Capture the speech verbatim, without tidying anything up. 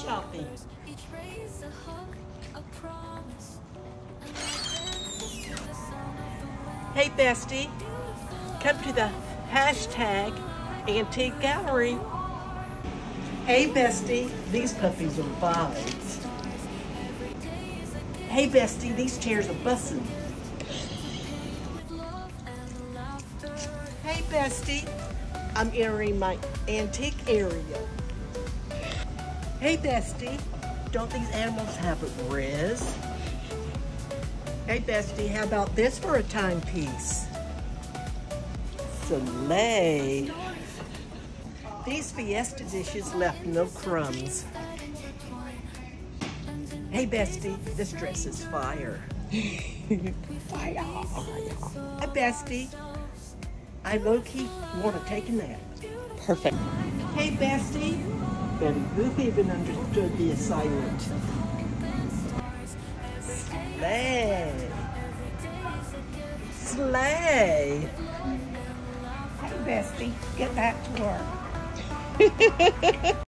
shopping. Hey, Bestie, come to the hashtag Antique Gallery. Hey, Bestie, these puppies are vibes. Hey, Bestie, these chairs are bussin'. Hey, Bestie, I'm entering my antique area. Hey, Bestie, don't these animals have a riz? Hey, Bestie, how about this for a timepiece? Slay. These Fiesta dishes left no crumbs. Hey, Bestie, this dress is fire. Fire. Hey, Bestie, I low-key want to take a nap. Perfect. Hey, Bestie, Betty Boop even understood the assignment. Slay. Slay. Hey, Bestie, get back to work.